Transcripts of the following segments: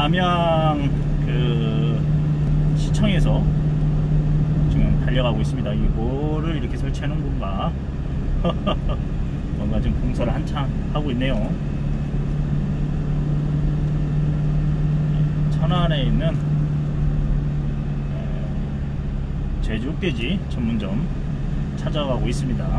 남양 그 시청에서 지금 달려가고 있습니다. 이거를 이렇게 설치하는 건가? 뭔가 지금 공사를 한참 하고 있네요. 천안에 있는 제주 흑돼지 전문점 찾아가고 있습니다.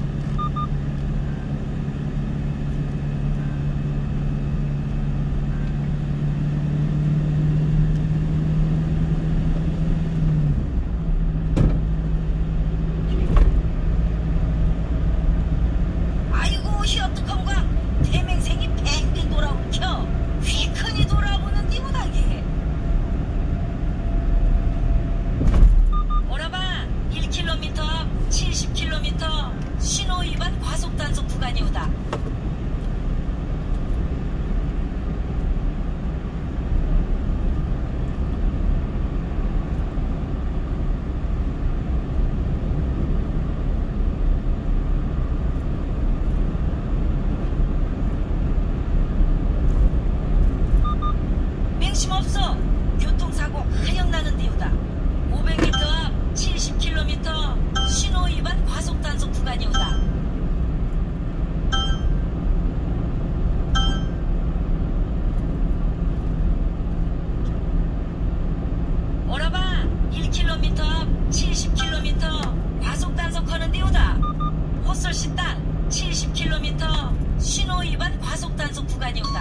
없어. 교통사고 하영 나는 이유다. 500m 앞 70km 신호 위반 과속 단속 구간이 오다. 오라바 1km 앞 70km 과속 단속하는 이유다. 헛설식당 70km 신호 위반 과속 단속 구간이 오다.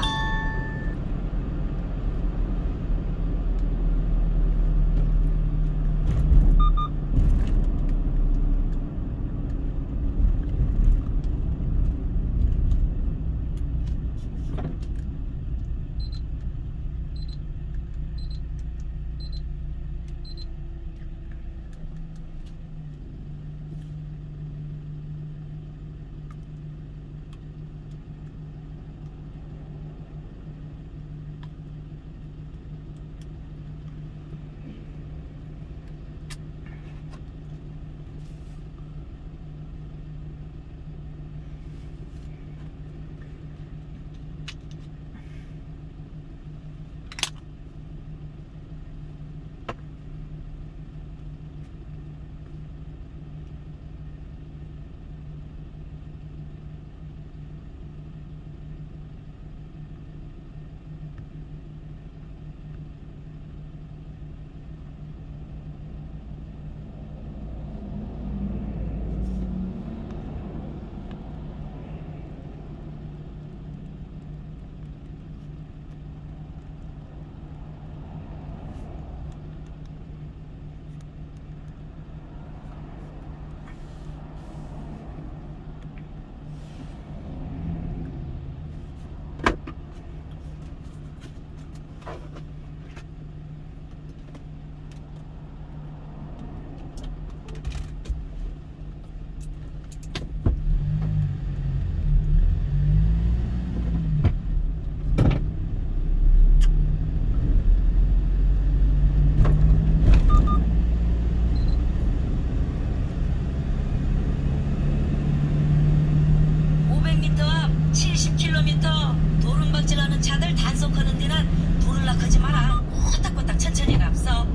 도른박질하는 차들 단속하는 데는 불을 낙하지 마라. 꼬딱꼬딱 천천히 갑서.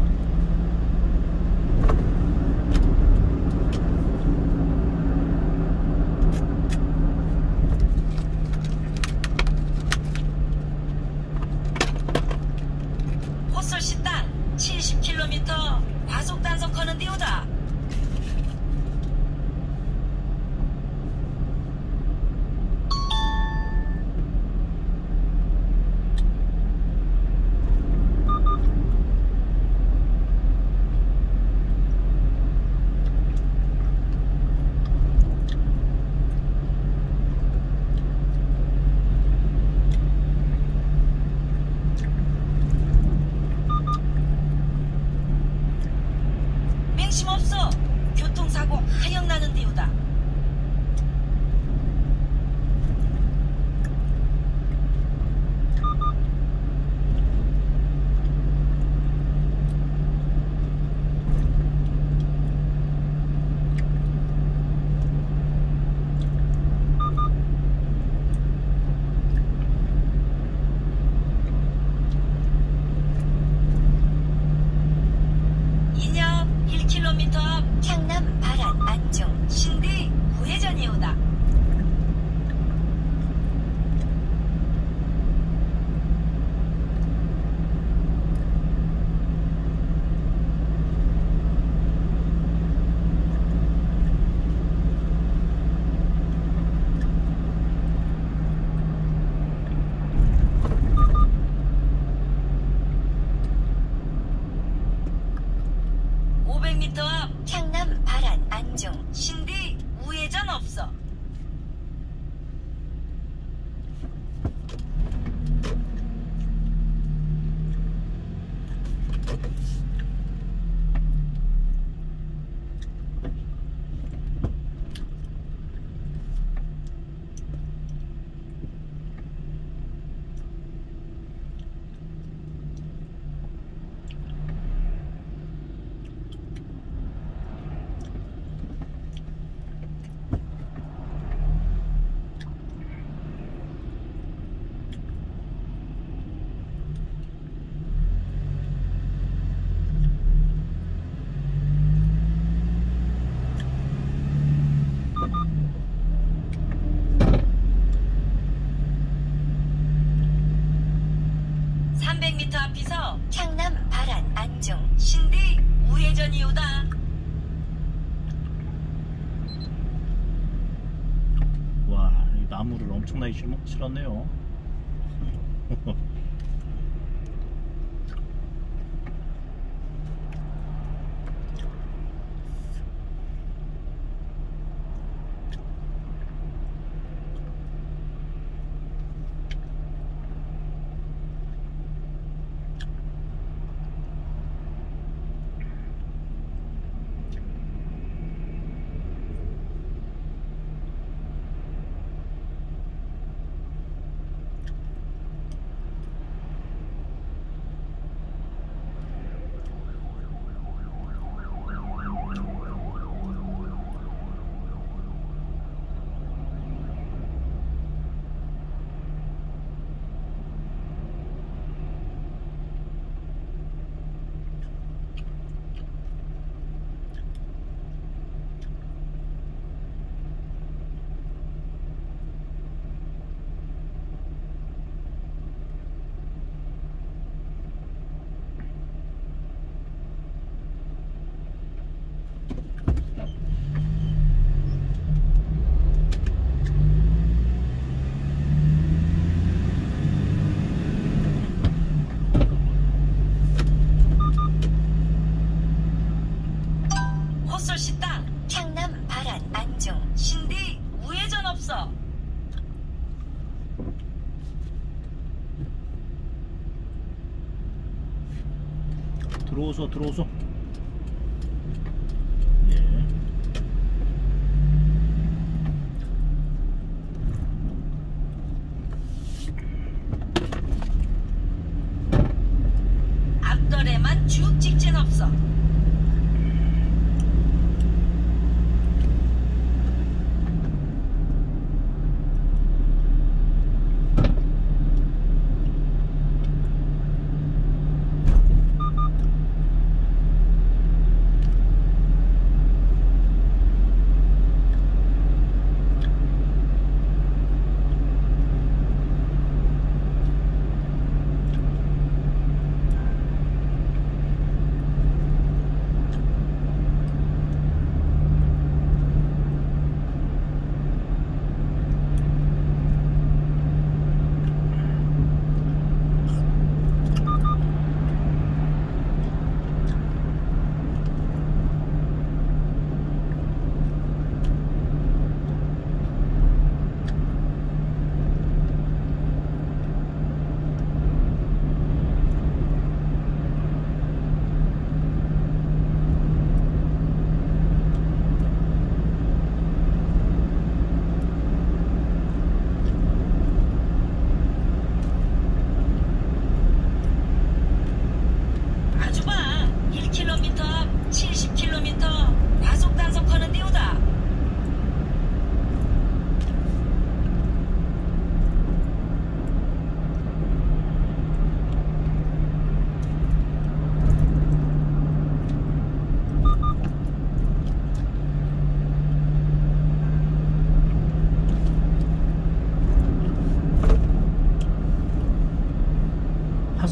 헛설식당 70km 과속 단속하는 데 오다. 심 없어. 500km 앞 향남 발안 안중 신디 우회전이오다. 앞 향남 발안 안중 신디 우회전 없어. 앞에서 향남 발안 안중 신디 우회전이오다. 와, 이 나무를 엄청나게 실었네요. 헛솔씨 땅 향남 발안 안중 신디 우회전 없어. 들어오소. 예. 앞덜에만 쭉 직진 없어.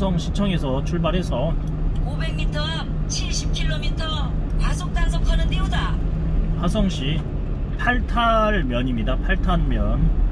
화성시청에서 출발해서 500m 앞 70km 과속 단속하는 데우다. 화성시 8탈면입니다. 8탄면.